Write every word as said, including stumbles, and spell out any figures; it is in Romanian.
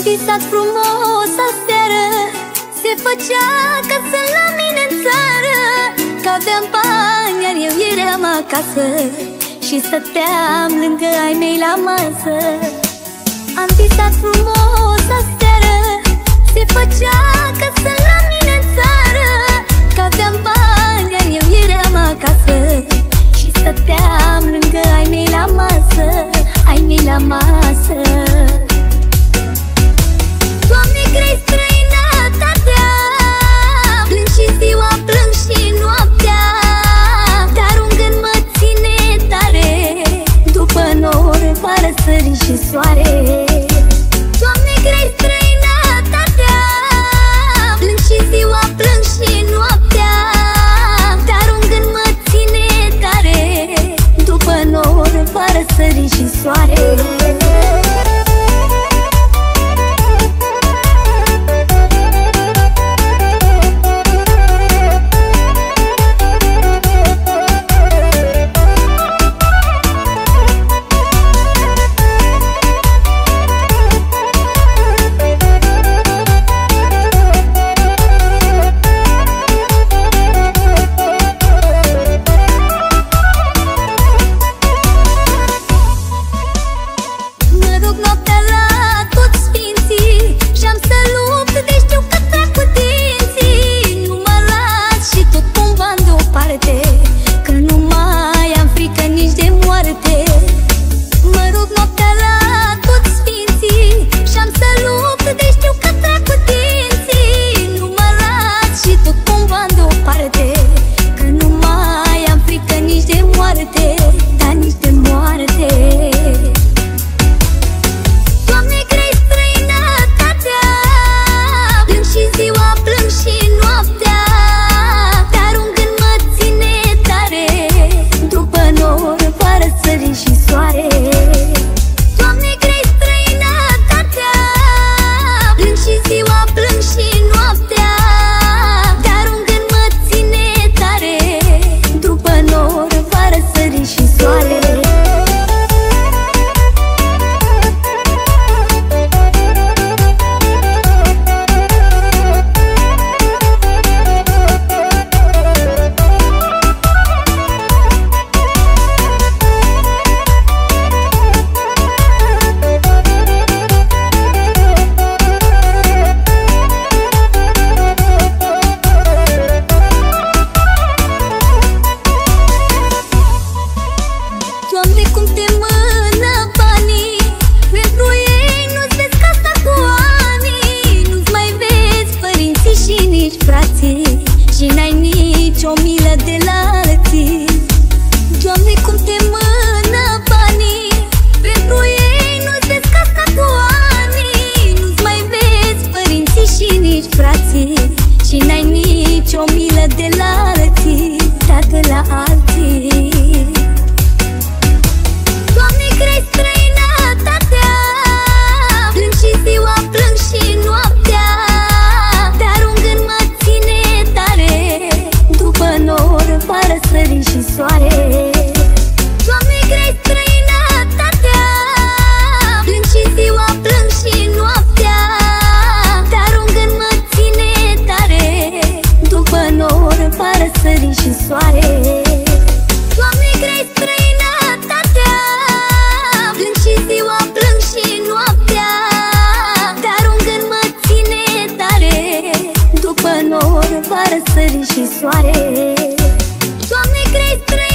visat frumos aseară, se făcea casă la mine în țară, că aveam bani, iar eu eram acasă și stăteam lângă ai mei la masă. Am visat frumos aseară, se făcea casă la mine în țară, că aveam bani, iar eu eram acasă și stăteam lângă ai mei la masă, ai mei la masă. Doamne, grei străinătatea, plâng și ziua, plâng și noaptea, dar un gând mă ține tare, după nori va răsări și soare. Doamne, grei străinătatea, plâng și ziua, plâng și noaptea, dar un gând mă ține tare, după nori va răsări și soare. Va răsări și soare. Doamne, crezi